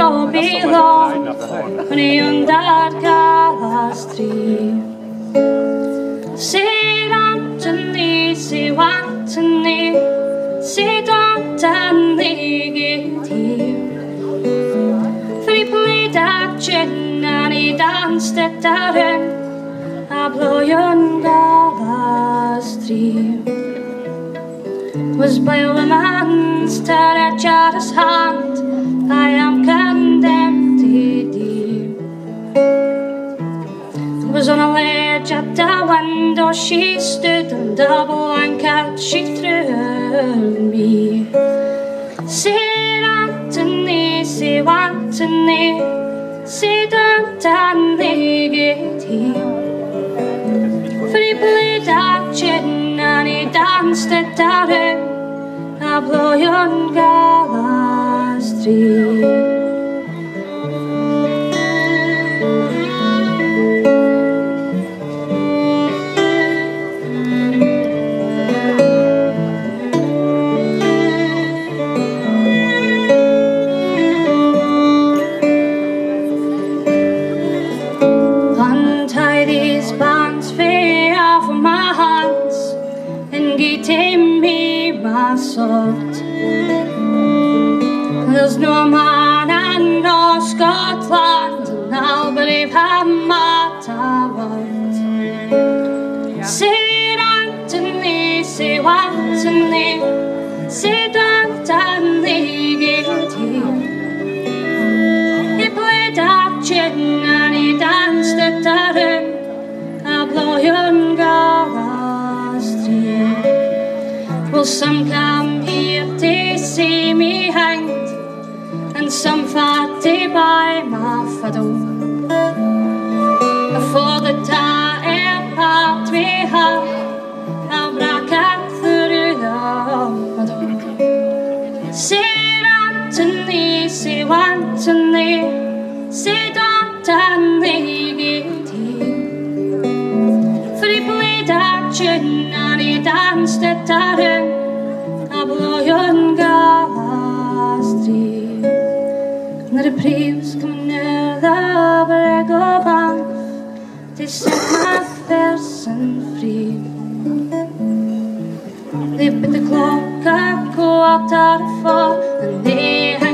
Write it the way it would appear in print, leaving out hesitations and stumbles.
jag belång ni under galastri. Sedan ni se vattni sedan negativ. Friplida känna ni dansstättaren ablojon galastri. Was by a woman's Taracha's hand, I am condemned to deep. Was on a ledge at the window, she stood on double and couch, she threw me. Say Anthony, say Anthony, say don't negative. Free played action and he danced at the ablojon galastri. Untie these bands free off of my hands and get me my sort. There's no man in no Scotland, and I'll believe how much I want. Say Anthony, say Anthony, say don't negative. He played action and he danced at the ring, ablojon galastri. Well, some come here to see me hanged, and some fatty by my fiddle. For the time part we have, I'll break out through the middle. Say Anthony, say Anthony, say don't negative. For he played action and he danced at the ring, ablojon galastri. När det privs kommer ner där börjar gå band till sätta versen fri. Lippet är klocka, kåtar för en